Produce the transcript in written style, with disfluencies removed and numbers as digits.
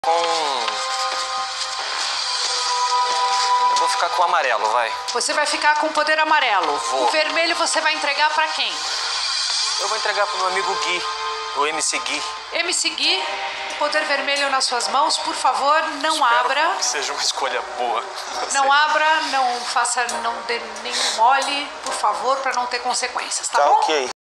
Eu vou ficar com o amarelo, vai. Você vai ficar com o poder amarelo. Vou. O vermelho você vai entregar pra quem? Eu vou entregar pro meu amigo Gui, o MC Gui. MC Gui, poder vermelho nas suas mãos, por favor, não Espero abra. que seja uma escolha boa. Não abra, não faça, não dê nenhum mole, por favor, pra não ter consequências, tá bom? Ok.